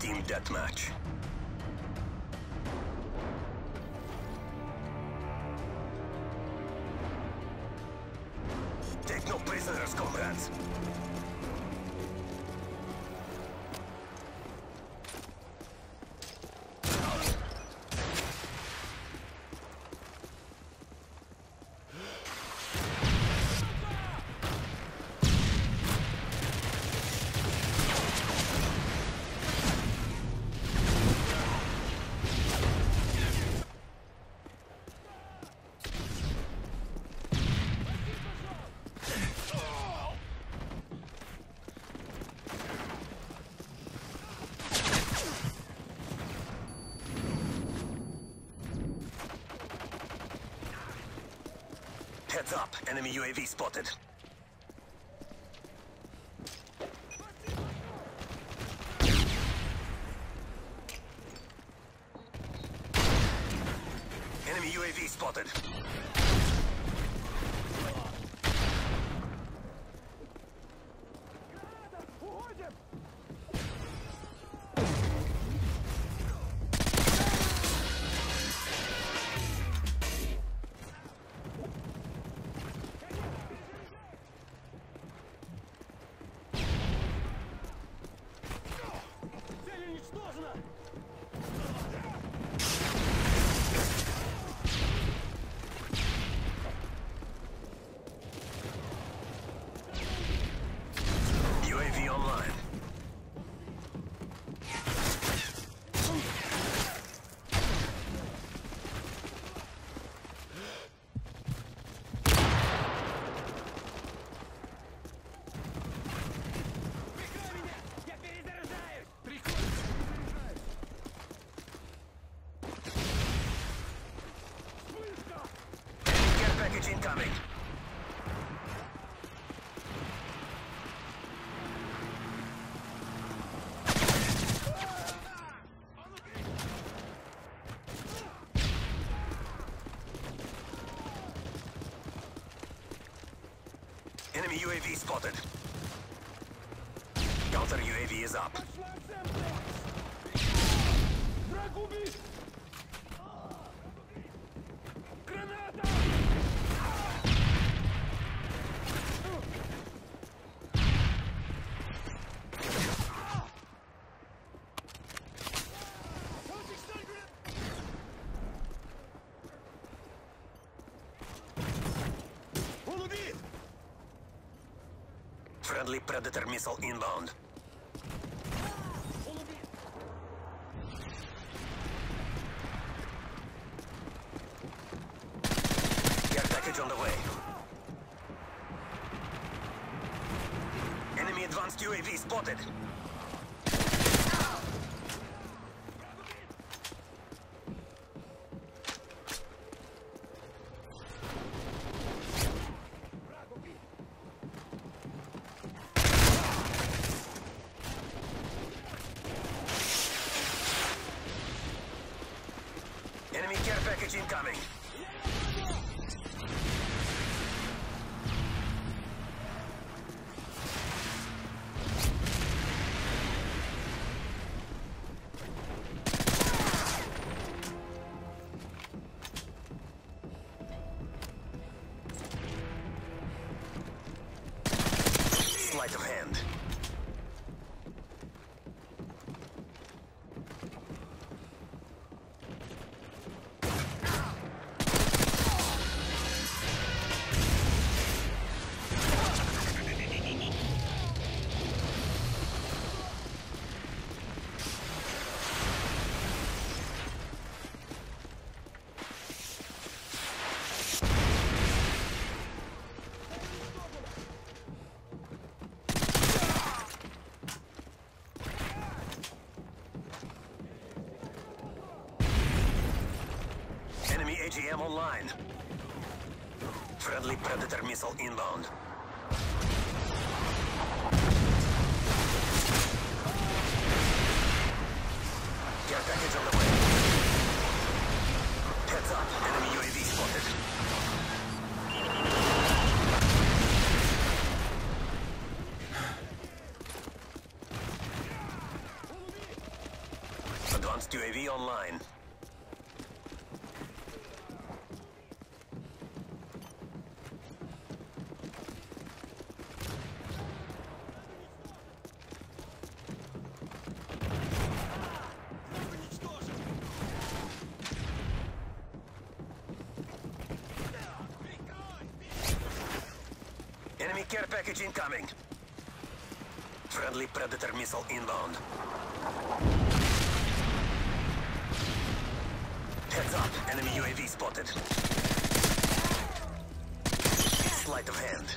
Team Deathmatch. Take no prisoners, comrades. Heads up, enemy UAV spotted. Enemy UAV spotted. UAV online. Care package incoming. Enemy UAV spotted. Counter UAV is up. Friendly Predator missile inbound. Care package on the way. Enemy advanced UAV spotted. Enemy care package incoming. Sleight of hand. AGM online. Friendly Predator missile inbound. Care package on the way. Heads up, enemy UAV spotted. Advanced UAV online. Enemy care package incoming. Friendly Predator missile inbound. Heads up, enemy UAV spotted. Sleight of hand.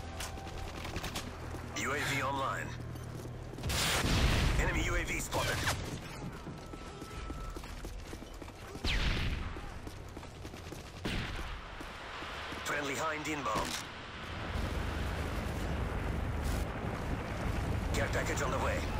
UAV online. Enemy UAV spotted. Friendly Hind inbound. Care package on the way.